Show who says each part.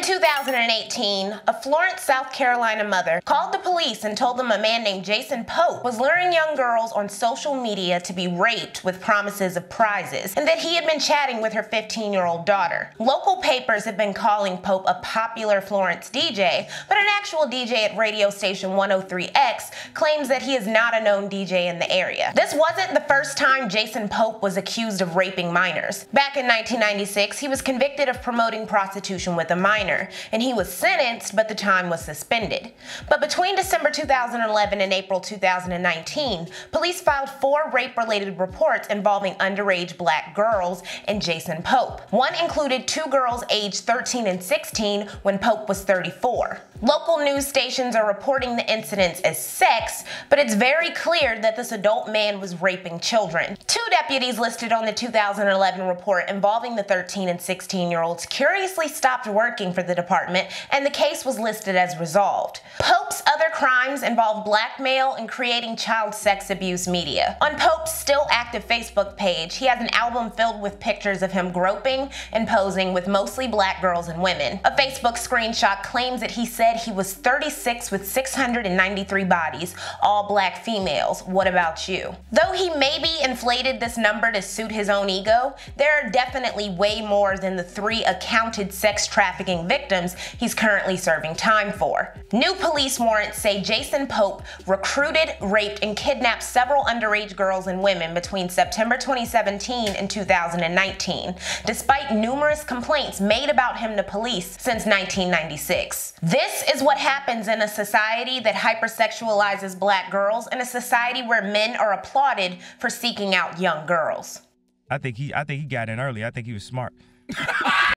Speaker 1: 2018, a Florence, South Carolina mother called the police and told them a man named Jason Pope was luring young girls on social media to be raped with promises of prizes, and that he had been chatting with her 15-year-old daughter. Local papers have been calling Pope a popular Florence DJ, but an actual DJ at radio station 103X claims that he is not a known DJ in the area. This wasn't the first time Jason Pope was accused of raping minors. Back in 1996, he was convicted of promoting prostitution with a minor, and he was sentenced, but the time was suspended. But between December 2011 and April 2019, police filed 4 rape-related reports involving underage black girls and Jason Pope. One included 2 girls aged 13 and 16 when Pope was 34. Local news stations are reporting the incidents as sex, but it's very clear that this adult man was raping children. 2 deputies listed on the 2011 report involving the 13 and 16-year-olds curiously stopped working for the department, and the case was listed as resolved. Pope's other crimes involve blackmail and creating child sex abuse media. On Pope's still active Facebook page, he has an album filled with pictures of him groping and posing with mostly black girls and women. A Facebook screenshot claims that he said he was 36 with 693 bodies, all black females. What about you? Though he maybe inflated this number to suit his own ego, there are definitely way more than the 3 accounted sex trafficking victims he's currently serving time for. New police warrants say Jason Pope recruited, raped, and kidnapped several underage girls and women between September 2017 and 2019, despite numerous complaints made about him to police since 1996. This is what happens in a society that hypersexualizes black girls, and a society where men are applauded for seeking out young girls.
Speaker 2: I think he got in early. I think he was smart.